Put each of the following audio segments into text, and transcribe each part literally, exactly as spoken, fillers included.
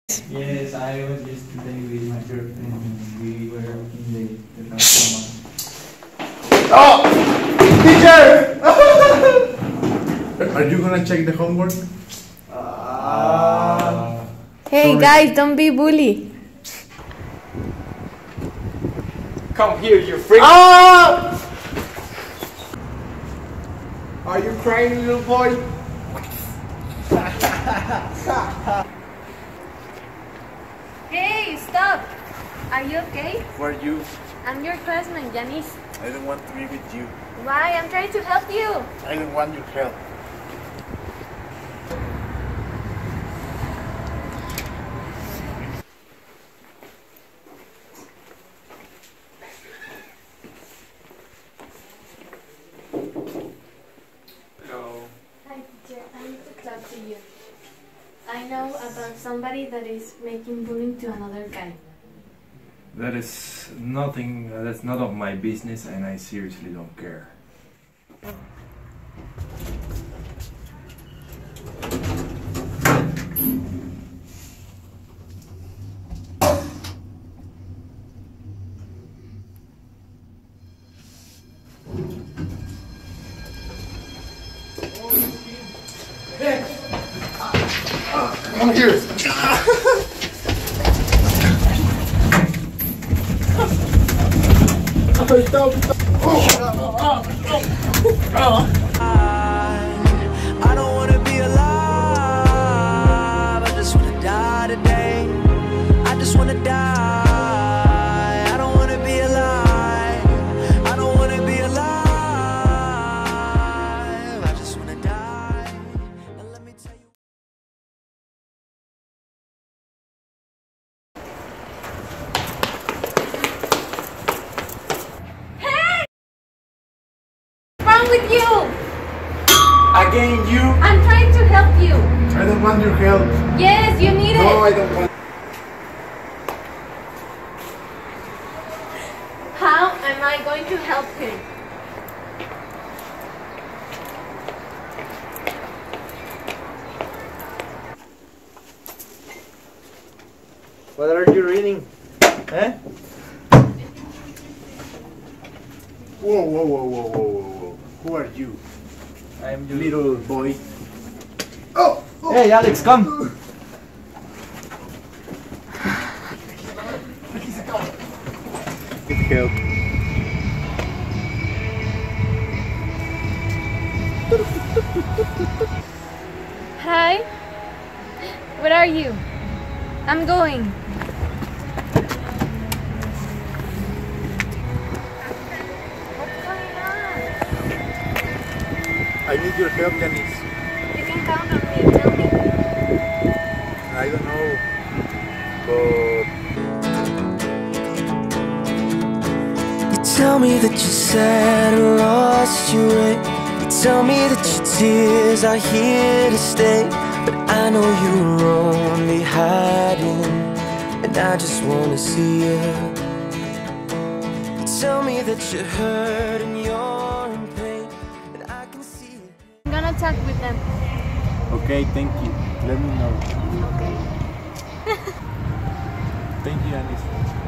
Yes, I was yesterday with my girlfriend. We were in the, the restaurant. Oh! Teacher! Are you gonna check the homework? Uh, Hey Sorry. guys, don't be bully. Come here, you freak! Ah! Are you crying, little boy? Hey, stop! Are you okay? Who are you? I'm your classmate, Janice. I don't want to be with you. Why? I'm trying to help you. I don't want your help. Hello. Hi, teacher. I need to talk to you. I know about somebody that is making bullying to another guy. That is nothing, that's none of my business, and I seriously don't care. Come here. I don't wanna be alive. I just wanna die today. I just wanna die. I don't wanna be alive. I don't wanna be alive. I just wanna die. And let me tell you. What's wrong with you? Again, you. I'm trying to help you. I don't want your help. Yes, you need No, I it. don't want. How am I going to help him? What are you reading? Eh? Whoa, whoa, whoa, whoa, whoa, whoa, whoa. Who are you? I'm your Little boy. Oh! Oh. Hey, Alex, come! Need help. Hi. Where are you? I'm going. What's going on? I need your help, Janice. You can count on me. Tell me. I don't know. But You tell me that you're sad and lost your way. You tell me that your tears are here to stay. But I know you're only hiding, and I just wanna see you. You tell me that you're hurt and you're in pain, and I can see it. I'm gonna talk with them. okay, thank you. Let me know. Okay. Thank you, Janice.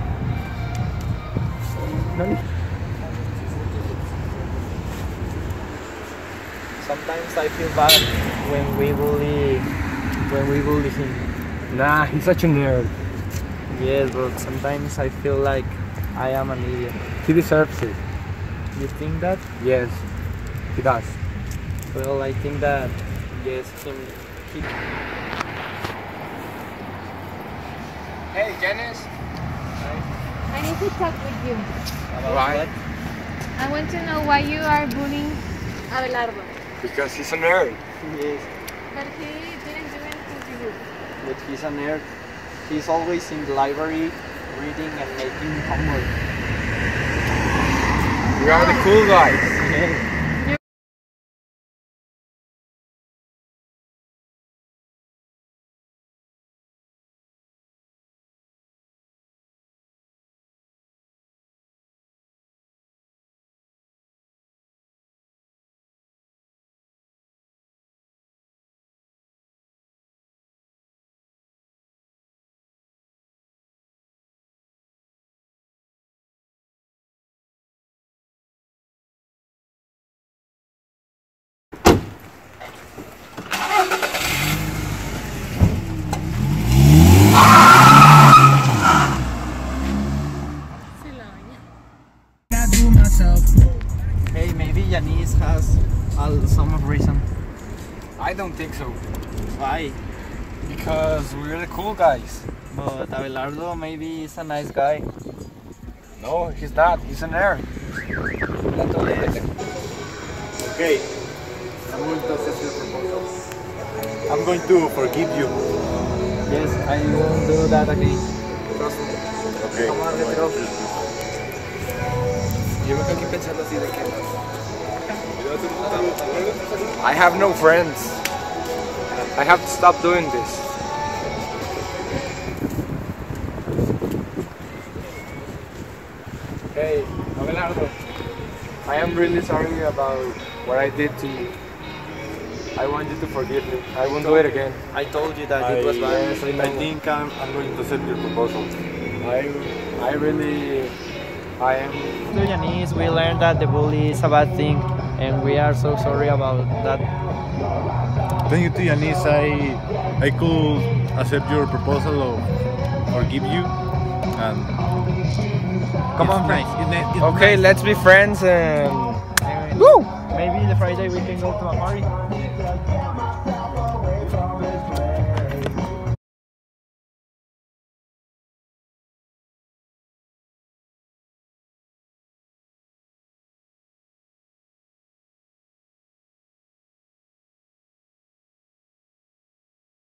Sometimes I feel bad when we bully, when we bully him. Nah, he's such a nerd. Yes, but sometimes I feel like I am an idiot. He deserves it. You think that? Yes, he does. Well, I think that yes, him. He... Hey, Janice. I need to talk with you. About Why? what? I want to know why you are bullying Abelardo. Because he's a nerd. Yes, But he didn't do anything to you. but he's a nerd. He's always in the library, reading and making homework. We are the cool guys. Yes. Why? Because we're the cool guys. But Abelardo maybe is a nice guy. No, he's not. He's a nerd. Okay, I'm going to accept your proposal. I'm going to forgive you. Yes, I won't do that again. Trust me. Okay. Come on, let's go. Yo me quedo aquí pensando así de que I have no friends. I have to stop doing this. Hey, Abelardo. I am really sorry about what I did to you. I want you to forgive me. I won't do it again. I told you that I, it was bad. Yes, I know. I think I'm, I'm going to accept your proposal. I, I really, I am. To Yanis, we learned that the bully is a bad thing, and we are so sorry about that. Thank you to Yanis. I I could accept your proposal of forgive you and Come on, nice. friends. It's, it's Okay, nice. let's be friends and. Woo! Maybe the Friday we can go to a party.